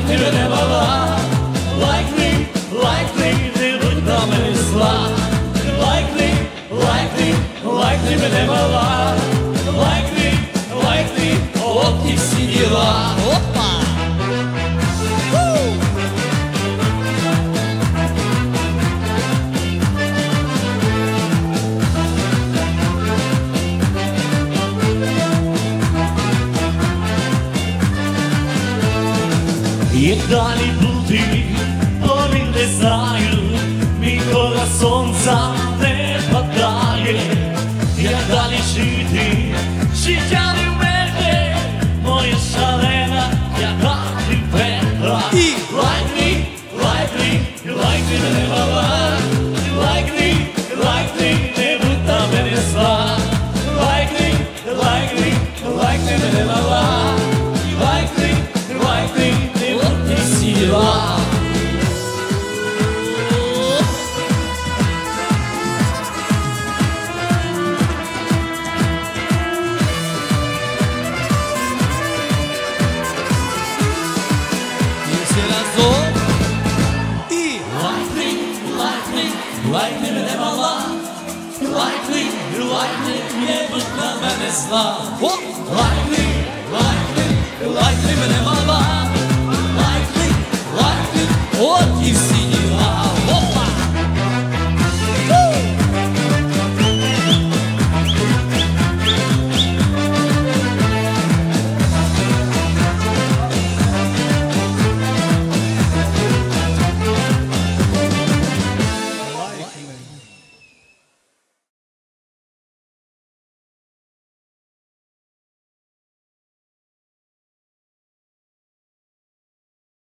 me never lie. Like me, не будь на мене зла. Like me, me never lie. Like me, от і всі діла. Опа! Як далі бути, то він не знаю, мій сонця не падає. Як далі жити, життя не вмерне, моя шалена, яка ти пекла. Like me, не мала. Like me, не будь на мене зла. Like me, не мала. Like me, не будь і всі діла. Like me, не мала. Like me, не будь на мене зла.